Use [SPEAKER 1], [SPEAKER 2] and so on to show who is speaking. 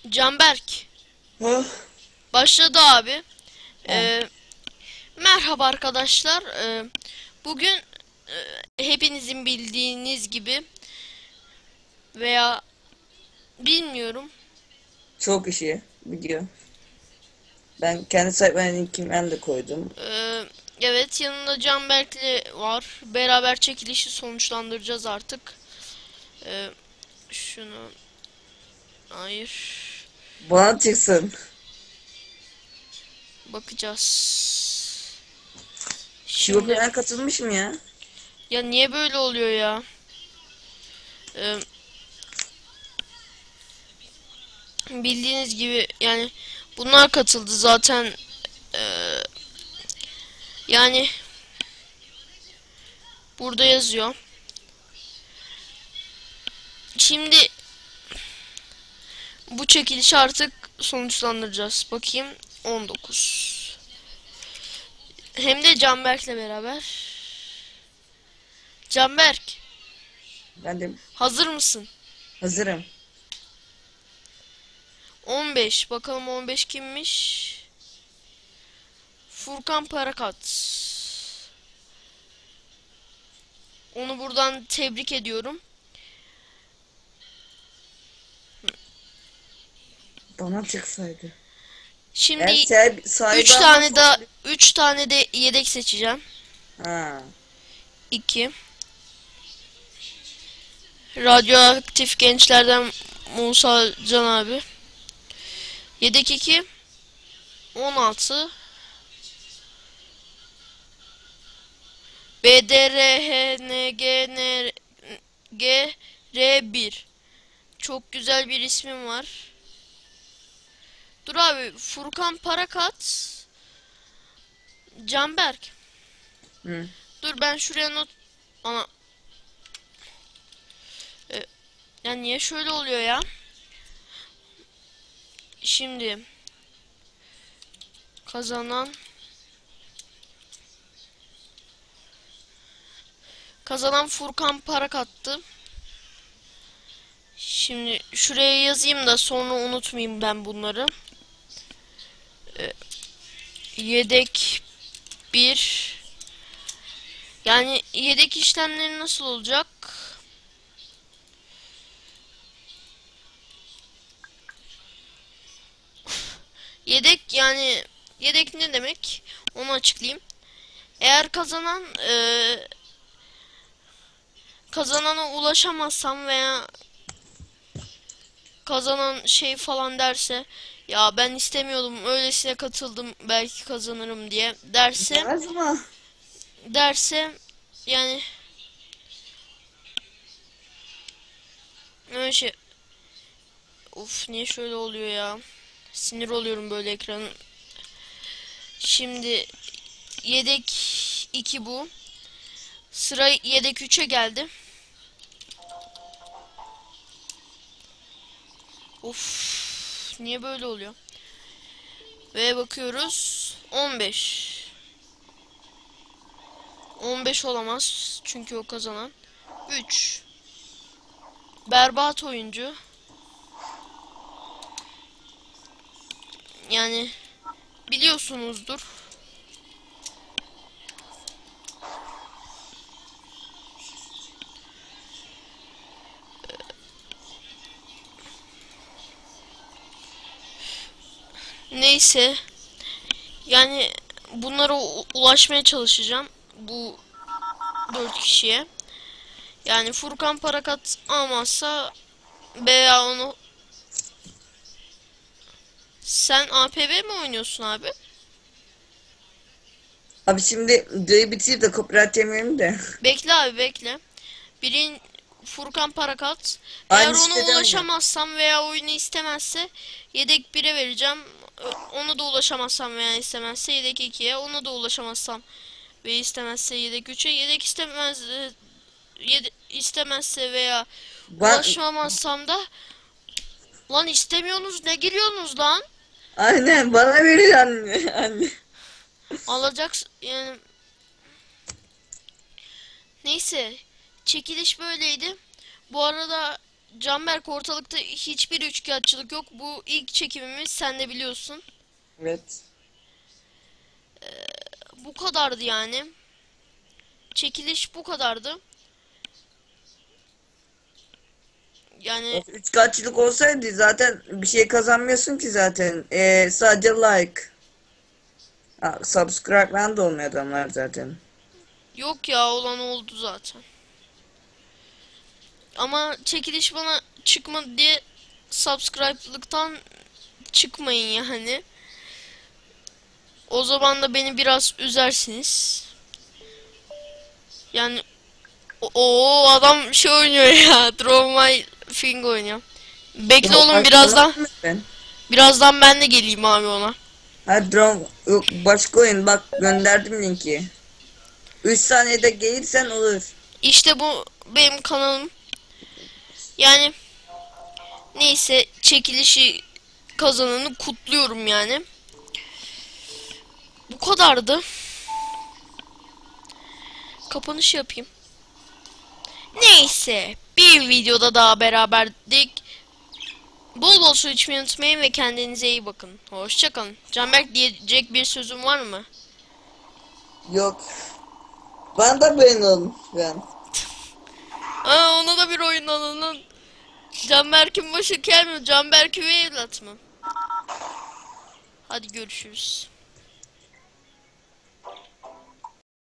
[SPEAKER 1] Canberk
[SPEAKER 2] Hı?
[SPEAKER 1] başladı abi.
[SPEAKER 2] He.
[SPEAKER 1] Merhaba arkadaşlar. Bugün hepinizin bildiğiniz gibi veya bilmiyorum.
[SPEAKER 2] Çok işi video. Ben kendi sayfamın linkini ben de koydum.
[SPEAKER 1] Evet, yanında Canberk'le var. Beraber çekilişi sonuçlandıracağız artık. Ee, şunu hayır,
[SPEAKER 2] Bana çıksın.
[SPEAKER 1] bakacağız.
[SPEAKER 2] Şivo'ya
[SPEAKER 1] Şimdi
[SPEAKER 2] ben katılmışım ya.
[SPEAKER 1] ya niye böyle oluyor ya? Ee, bildiğiniz gibi yani bunlar katıldı zaten. Ee, yani burada yazıyor. Şimdi bu çekilişi artık sonuçlandıracağız. Bakayım, 19. Hem de Canberk'le beraber. Canberk,
[SPEAKER 2] Ben de
[SPEAKER 1] hazır mısın?
[SPEAKER 2] hazırım.
[SPEAKER 1] 15. Bakalım 15 kimmiş? Furkan Parakat. Onu buradan tebrik ediyorum.
[SPEAKER 2] Bana çıksaydı. Eğer
[SPEAKER 1] Şimdi
[SPEAKER 2] sahibi
[SPEAKER 1] 3
[SPEAKER 2] almazsa
[SPEAKER 1] tane
[SPEAKER 2] onu
[SPEAKER 1] da 3 tane de yedek seçeceğim.
[SPEAKER 2] Ha.
[SPEAKER 1] 2. Radyoaktif gençlerden Musa Can abi. Yedek 2. 16. BDRHNGNGR1. Çok güzel bir ismim var. Dur abi, Furkan Parakat, Canberk.
[SPEAKER 2] Hı.
[SPEAKER 1] Dur ben şuraya not... Ana... E, ya niye şöyle oluyor ya? Şimdi kazanan Furkan Parakat'tı. Şimdi şuraya yazayım da sonra unutmayayım ben bunları. E, yedek bir. Yani yedek işlemleri nasıl olacak? Yedek yani yedek ne demek? Onu açıklayayım. Eğer kazanana ulaşamazsam veya kazanan şey falan derse, ya ben istemiyordum öylesine katıldım belki kazanırım diye
[SPEAKER 2] Demez mi?
[SPEAKER 1] derse yani öyle şey, of niye şöyle oluyor ya, sinir oluyorum böyle ekranın. Şimdi yedek 2 bu, sıra yedek 3'e geldi. Of, niye böyle oluyor? Ve bakıyoruz, 15. 15 olamaz çünkü o kazanan. 3. Berbat oyuncu. Yani biliyorsunuzdur. Neyse. Yani bunlara ulaşmaya çalışacağım. Bu 4 kişiye. Yani Furkan Parakat almazsa veya onu... Sen APB mi oynuyorsun abi?
[SPEAKER 2] Abi şimdi videoyu bitirip de copyright yemeyelim de.
[SPEAKER 1] Bekle abi, bekle. Birin Furkan Parakat. Eğer
[SPEAKER 2] Aynı
[SPEAKER 1] ona
[SPEAKER 2] siteden mi?
[SPEAKER 1] ulaşamazsam veya oyunu istemezse yedek 1'e vereceğim. Ona da ulaşamazsam veya istemezse yedek 2'ye. Ona da ulaşamazsam ve istemezse yedek 3'e. Yedek istemezse veya
[SPEAKER 2] Ben
[SPEAKER 1] ulaşamazsam da, lan istemiyorsunuz ne giriyorsunuz lan?
[SPEAKER 2] aynen bana verir anne. Anne.
[SPEAKER 1] Alacak yani, neyse, çekiliş böyleydi. Bu arada Canberk, ortalıkta hiçbir üçkağıtçılık yok. Bu ilk çekimimiz, sen de biliyorsun.
[SPEAKER 2] Evet.
[SPEAKER 1] Bu kadardı yani. Çekiliş bu kadardı. Yani
[SPEAKER 2] Üçkağıtçılık olsaydı zaten bir şey kazanmıyorsun ki zaten. Sadece like. Ha, subscribe falan da olmuyor adamlar zaten.
[SPEAKER 1] yok ya, olan oldu zaten. Ama çekiliş bana çıkmadı diye subscribe'lıktan çıkmayın yani. O zaman da beni biraz üzersiniz. Yani o adam şey oynuyor ya. Draw My Thing oynuyor. Bekle oğlum,
[SPEAKER 2] Ben.
[SPEAKER 1] birazdan ben de geleyim abi ona.
[SPEAKER 2] Ha drone yok, başka oyun, bak gönderdim linki. 3 saniyede gelirsen olur.
[SPEAKER 1] İşte bu benim kanalım. Yani neyse, çekilişi kazananı kutluyorum yani. Bu kadardı. Kapanış yapayım. Neyse, bir videoda daha beraberdik. Bol bol su içmeyi unutmayın ve kendinize iyi bakın. Hoşçakalın. Canberk, diyecek bir sözüm var mı?
[SPEAKER 2] Yok. Bana da beğen olmuş ben.
[SPEAKER 1] Aa, ona da bir oyun alının. Canberk'in başı gelmiyor. Canberk üvey evlat mı? Hadi görüşürüz.